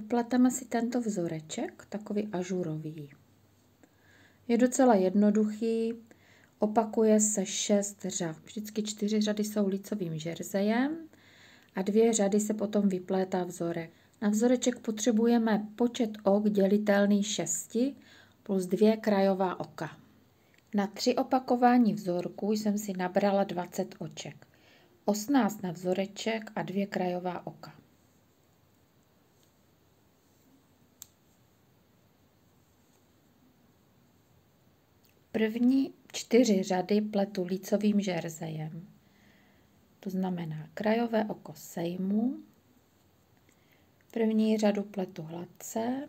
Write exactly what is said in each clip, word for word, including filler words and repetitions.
Upleteme si tento vzoreček, takový ažurový. Je docela jednoduchý, opakuje se šest řad. Vždycky čtyři řady jsou lícovým žerzejem a dvě řady se potom vyplétá vzorek. Na vzoreček potřebujeme počet ok dělitelný šesti plus dvě krajová oka. Na tři opakování vzorku jsem si nabrala dvacet oček. osmnáct na vzoreček a dvě krajová oka. První čtyři řady pletu lícovým žerzejem. To znamená krajové oko sejmu, první řadu pletu hladce,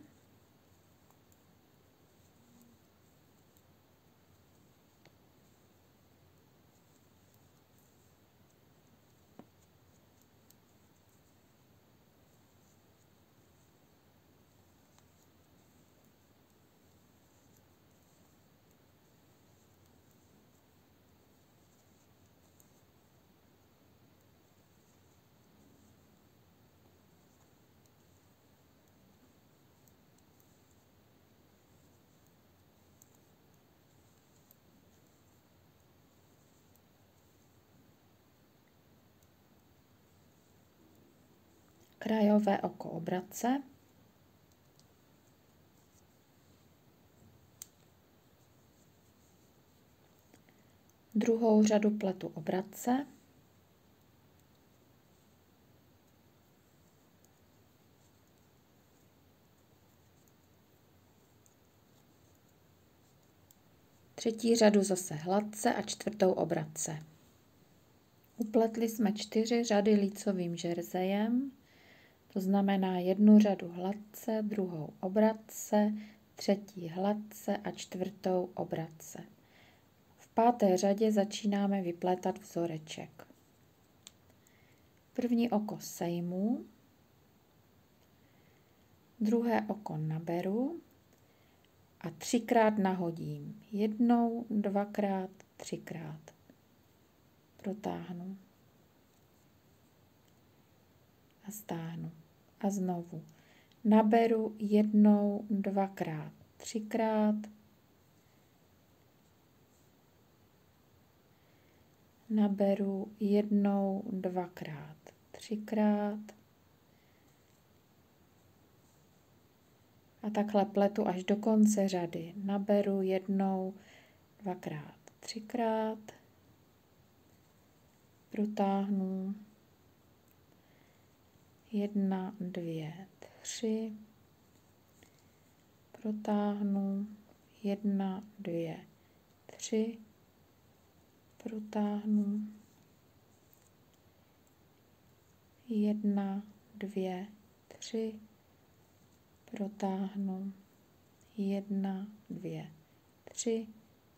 krajové oko obratce, druhou řadu pletu obratce, třetí řadu zase hladce a čtvrtou obratce. Upletli jsme čtyři řady lícovým žerzejem, to znamená jednu řadu hladce, druhou obratce, třetí hladce a čtvrtou obratce. V páté řadě začínáme vyplétat vzoreček. První oko sejmu, druhé oko naberu a třikrát nahodím. Jednou, dvakrát, třikrát. Protáhnu a stáhnu. A znovu naberu jednou, dvakrát, třikrát, naberu jednou, dvakrát, třikrát a takhle pletu až do konce řady. Naberu jednou, dvakrát, třikrát, protáhnu, jedna, dvě, tři, protáhnu, jedna, dvě, tři, protáhnu, jedna, dvě, tři, protáhnu, jedna, dvě, tři,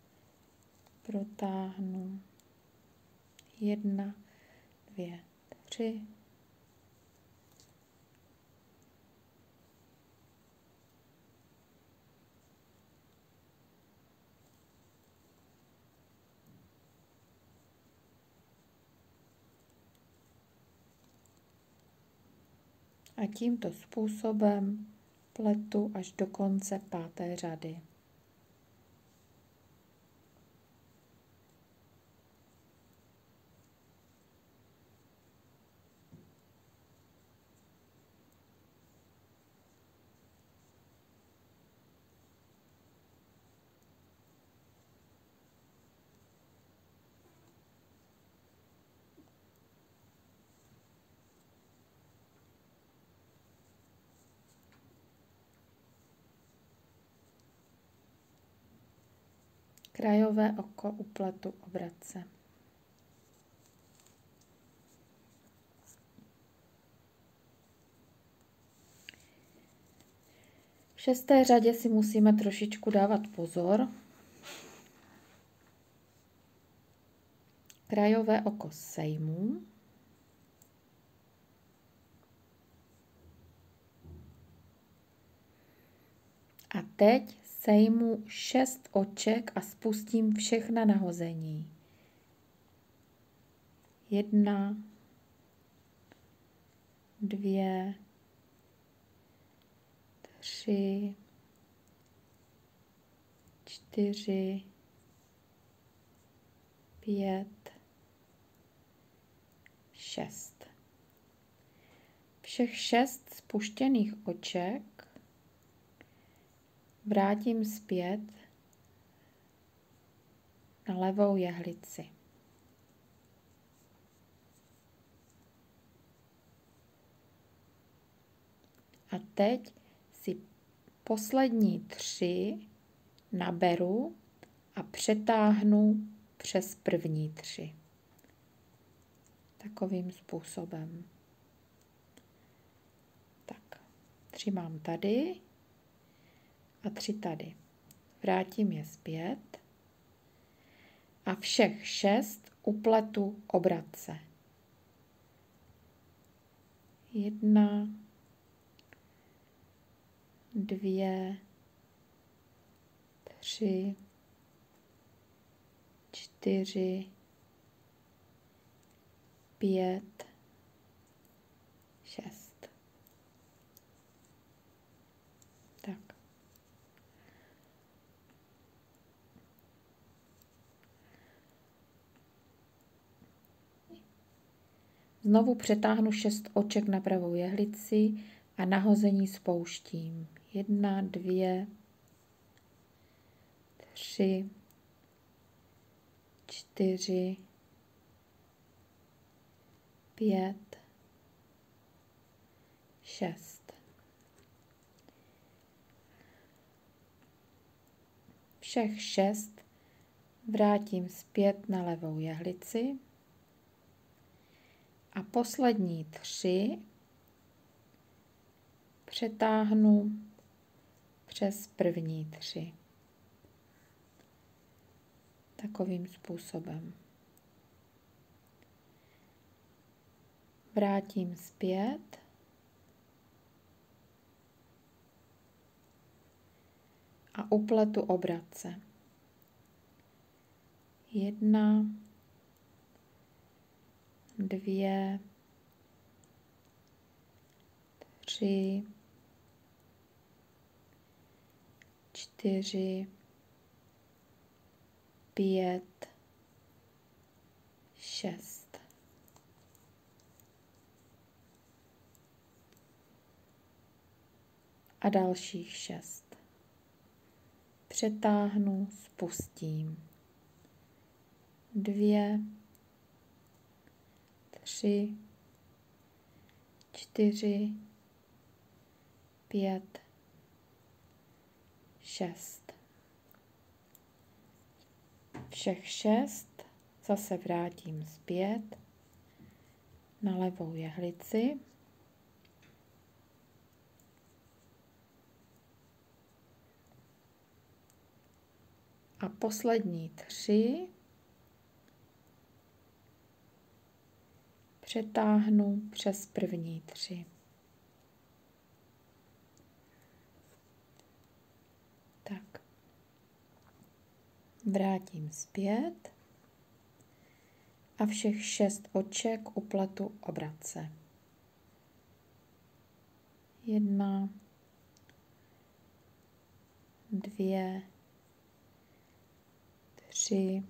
protáhnu, jedna, dvě, tři, a tímto způsobem pletu až do konce páté řady. Krajové oko u pletu obratce. V šesté řadě si musíme trošičku dávat pozor. Krajové oko sejmu. A teď sejmu šest oček a spustím všechna nahození. Jedna, dvě, tři, čtyři, pět, šest. Všech šest spuštěných oček vrátím zpět na levou jehlici. A teď si poslední tři naberu a přetáhnu přes první tři. Takovým způsobem. Tak, tři mám tady a tři tady. Vrátím je zpět a všech šest upletu obratce. Jedna, dvě, tři, čtyři, pět, šest. Tak. Znovu přetáhnu šest oček na pravou jehlici a nahození spouštím. Jedna, dvě, tři, čtyři, pět, šest. Všech šest vrátím zpět na levou jehlici a poslední tři přetáhnu přes první tři. Takovým způsobem. Vrátím zpět a upletu obratce. Jedna, dvě, tři, čtyři, pět, šest. A dalších šest. Přetáhnu, spustím. Dvě, tři, čtyři, pět, šest. Všech šest zase vrátím zpět na levou jehlici a poslední tři přetáhnu přes první tři. Tak. Vrátím zpět a všech šest oček upletu obratce. Jedna, dvě, tři,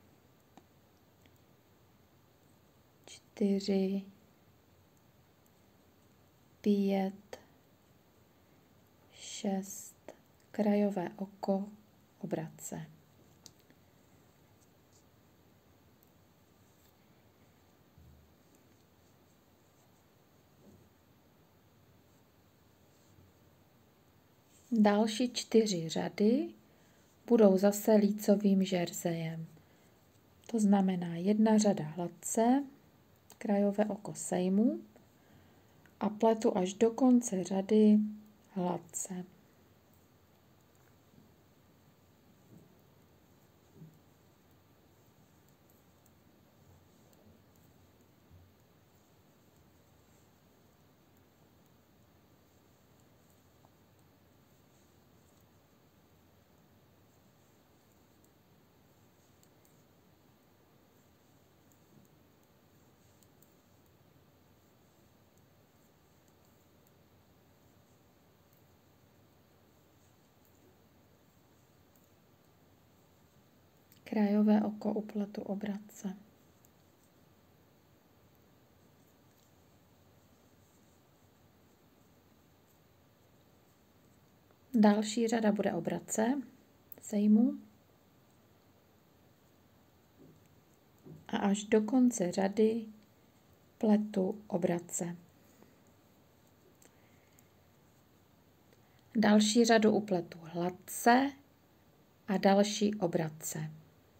čtyři, pět, šest, krajové oko, obratce. Další čtyři řady budou zase lícovým žerzejem. To znamená jedna řada hladce, krajové oko sejmu a pletu až do konce řady hladce. Krajové oko upletu obratce. Další řada bude obratce, sejmu a až do konce řady pletu obratce. Další řadu upletu hladce a další obratce.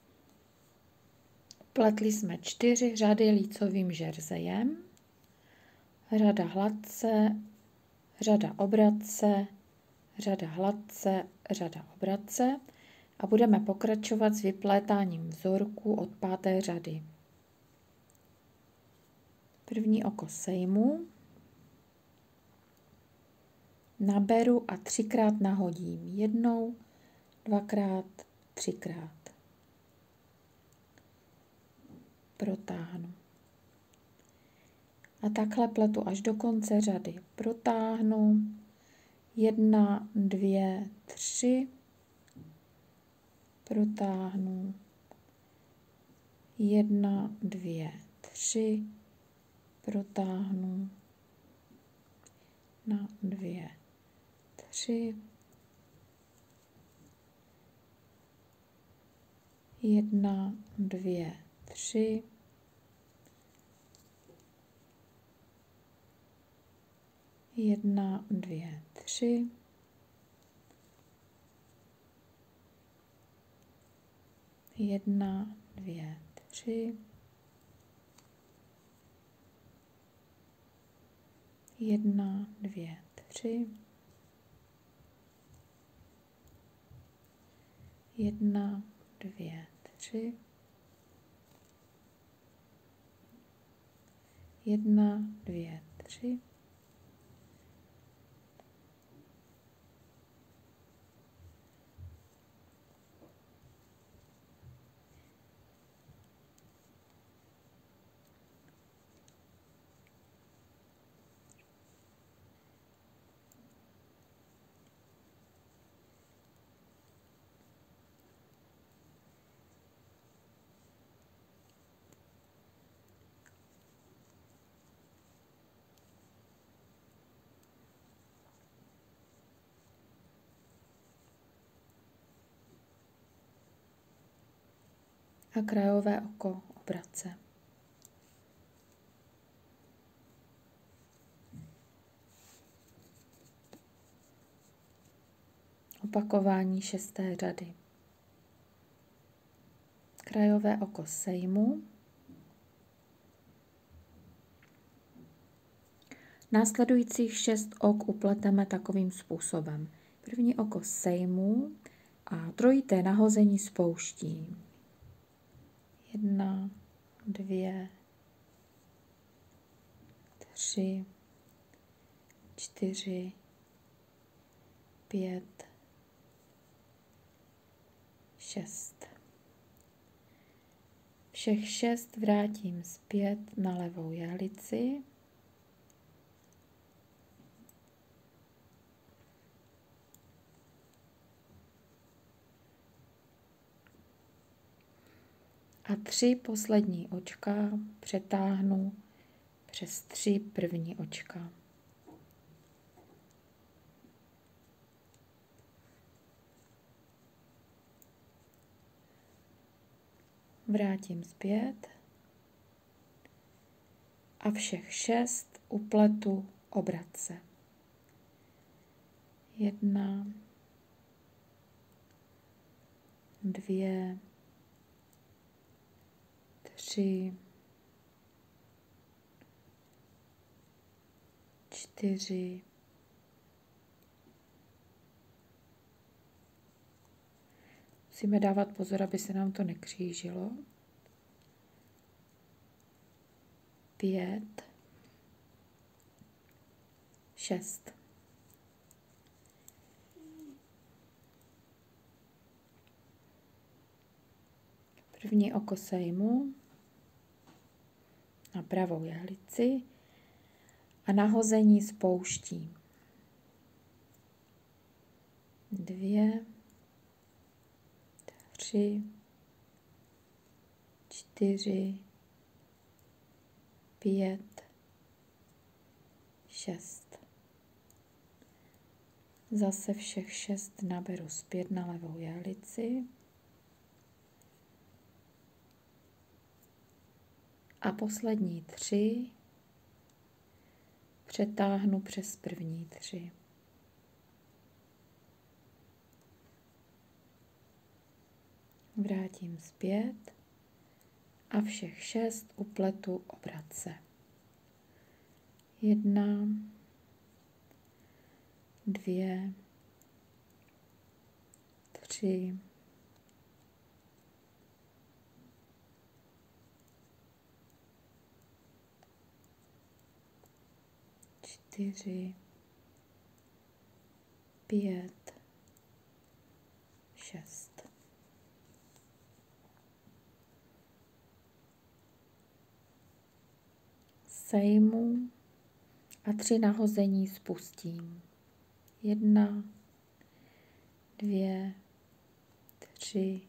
Pletli jsme čtyři řady lícovým žerzejem, řada hladce, řada obratce, řada hladce, řada obratce a budeme pokračovat s vyplétáním vzorků od páté řady. První oko sejmu, naberu a třikrát nahodím. Jednou, dvakrát, třikrát. Protáhnu. A takhle pletu až do konce řady. Protáhnu. Jedna, dvě, tři. Protáhnu. Jedna, dvě, tři. Protáhnu. Na dvě, tři. Jedna, dvě, tři. Jedna, dvě, tři. Jedna, dvě, tři. Jedna, dvě, tři. Jedna, dvě, tři. Jedna, dvě, tři. A krajové oko obratce. Opakování šesté řady. Krajové oko sejmu. Následujících šest ok upleteme takovým způsobem. První oko sejmu a trojité nahození spouštím. Jedna, dvě, tři, čtyři, pět, šest. Všech šest vrátím zpět na levou jehlici. A tři poslední očka přetáhnu přes tři první očka. Vrátím zpět a všech šest upletu obratce. Jedna, dvě, tři, čtyři, musíme dávat pozor, aby se nám to nekřížilo. Pět, šest. První oko sejmu na pravou jehlici a nahození spouští. Dvě, tři, čtyři, pět, šest. Zase všech šest naberu zpět na levou jehlici. A poslední tři přetáhnu přes první tři. Vrátím zpět a všech šest upletu obrace. Jedna, dvě, tři, čtyři, pět, šest. Sejmu a tři nahození spustím. Jedna, dvě, tři,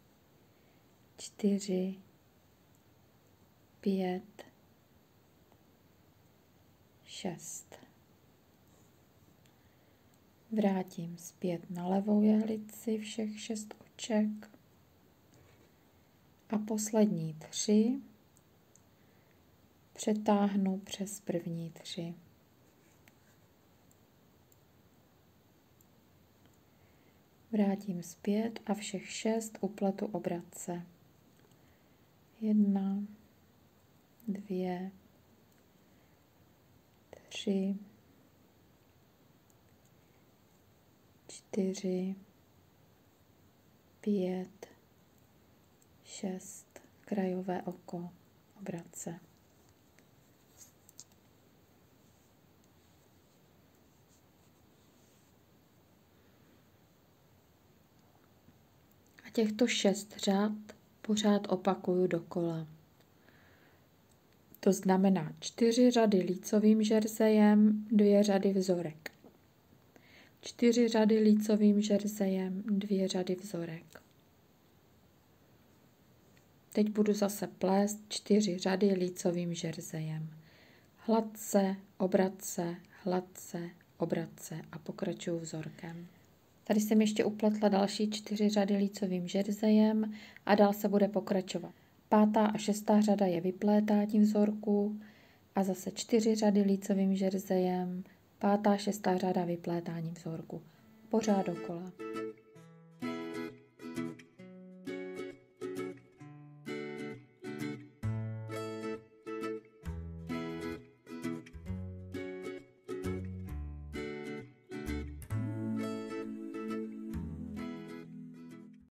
čtyři, pět, šest. Vrátím zpět na levou jehlici všech šest oček a poslední tři přetáhnu přes první tři. Vrátím zpět a všech šest upletu obrace. Jedna, dvě, tři, čtyři, pět, šest, krajové oko, obrace. A těchto šest řad pořád opakuju dokola. To znamená čtyři řady lícovým žerzejem, dvě řady vzorek. Čtyři řady lícovým žerzejem, dvě řady vzorek. Teď budu zase plést čtyři řady lícovým žerzejem. Hladce, obrace, hladce, obrace a pokračuju vzorkem. Tady jsem ještě upletla další čtyři řady lícovým žerzejem a dál se bude pokračovat. Pátá a šestá řada je vyplétání vzorku a zase čtyři řady lícovým žerzejem, pátá, šestá řada vyplétání vzorku. Pořád dokola.